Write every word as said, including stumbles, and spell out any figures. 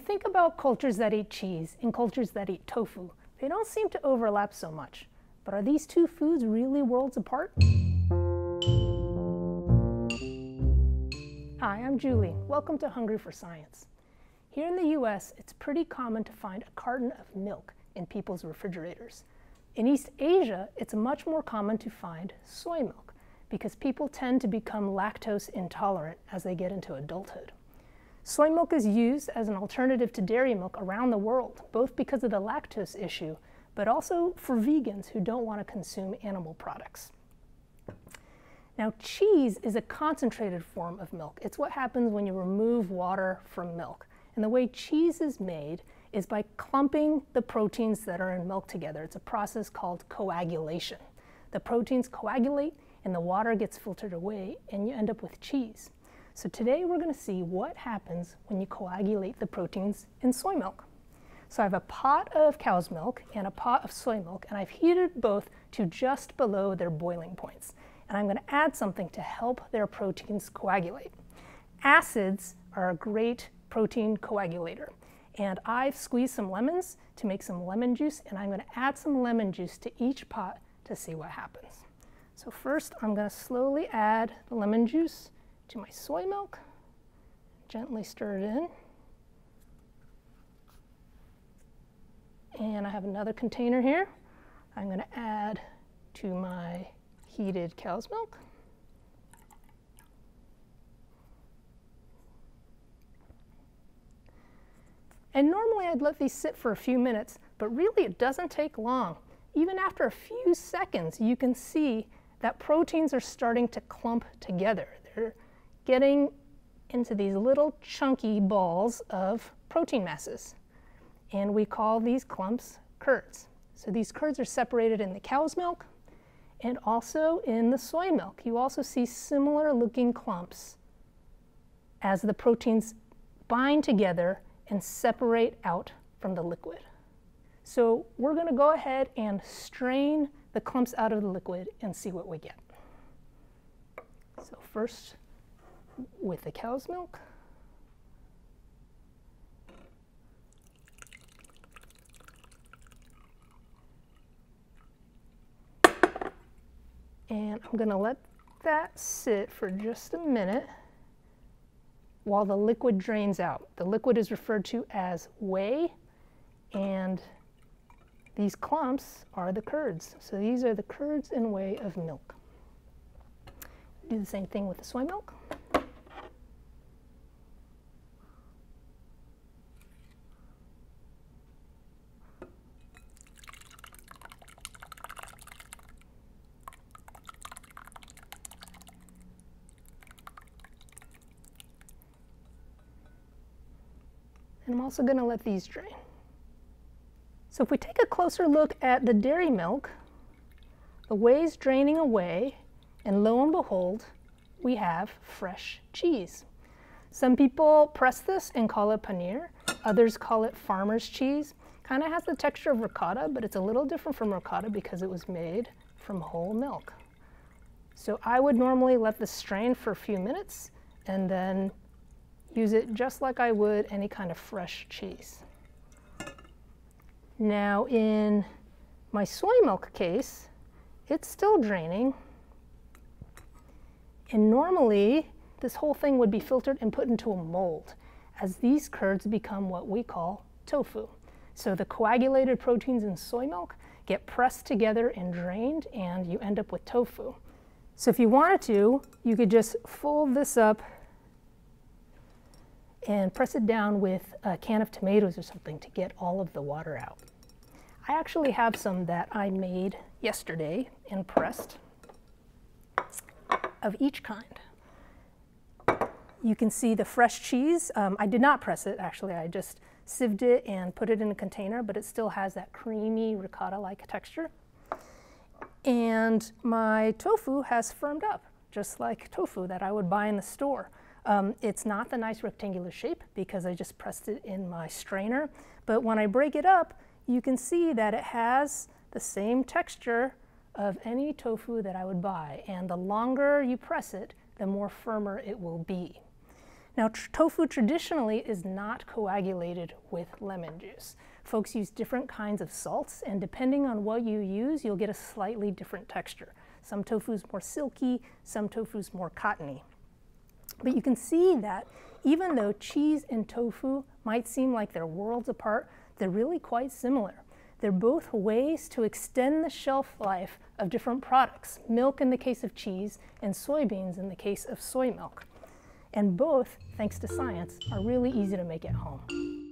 think about cultures that eat cheese and cultures that eat tofu, they don't seem to overlap so much. But are these two foods really worlds apart? Hi, I'm Julie. Welcome to Hungry for Science. Here in the U S, it's pretty common to find a carton of milk in people's refrigerators. In East Asia, it's much more common to find soy milk because people tend to become lactose intolerant as they get into adulthood. Soy milk is used as an alternative to dairy milk around the world, both because of the lactose issue, but also for vegans who don't want to consume animal products. Now, cheese is a concentrated form of milk. It's what happens when you remove water from milk. And the way cheese is made is by clumping the proteins that are in milk together. It's a process called coagulation. The proteins coagulate and the water gets filtered away and you end up with cheese. So today we're going to see what happens when you coagulate the proteins in soy milk. So I have a pot of cow's milk and a pot of soy milk, and I've heated both to just below their boiling points. And I'm going to add something to help their proteins coagulate. Acids are a great protein coagulator. And I've squeezed some lemons to make some lemon juice, and I'm going to add some lemon juice to each pot to see what happens. So first I'm going to slowly add the lemon juice to my soy milk, gently stir it in. And I have another container here. I'm going to add to my heated cow's milk. And normally I'd let these sit for a few minutes, but really it doesn't take long. Even after a few seconds, you can see that proteins are starting to clump together. They're getting into these little chunky balls of protein masses. And we call these clumps curds. So these curds are separated in the cow's milk and also in the soy milk. You also see similar looking clumps as the proteins bind together and separate out from the liquid. So we're going to go ahead and strain the clumps out of the liquid and see what we get. So first, with the cow's milk. And I'm going to let that sit for just a minute while the liquid drains out. The liquid is referred to as whey, and these clumps are the curds. So these are the curds and whey of milk. Do the same thing with the soy milk. And I'm also going to let these drain. So if we take a closer look at the dairy milk, the whey's draining away, and lo and behold, we have fresh cheese. Some people press this and call it paneer. Others call it farmer's cheese. Kind of has the texture of ricotta, but it's a little different from ricotta because it was made from whole milk. So I would normally let this strain for a few minutes and then use it just like I would any kind of fresh cheese. Now in my soy milk case, it's still draining. And normally this whole thing would be filtered and put into a mold as these curds become what we call tofu. So the coagulated proteins in soy milk get pressed together and drained, and you end up with tofu. So if you wanted to, you could just fold this up and press it down with a can of tomatoes or something to get all of the water out. I actually have some that I made yesterday and pressed of each kind. You can see the fresh cheese. Um, I did not press it, actually. I just sieved it and put it in a container, but it still has that creamy ricotta-like texture. And my tofu has firmed up, just like tofu that I would buy in the store. Um, it's not the nice rectangular shape because I just pressed it in my strainer, but when I break it up, you can see that it has the same texture of any tofu that I would buy, and the longer you press it, the more firmer it will be. Now, tr tofu traditionally is not coagulated with lemon juice. Folks use different kinds of salts, and depending on what you use, you'll get a slightly different texture. Some tofu's more silky, some tofu's more cottony. But you can see that even though cheese and tofu might seem like they're worlds apart, they're really quite similar. They're both ways to extend the shelf life of different products, milk in the case of cheese and soybeans in the case of soy milk. And both, thanks to science, are really easy to make at home.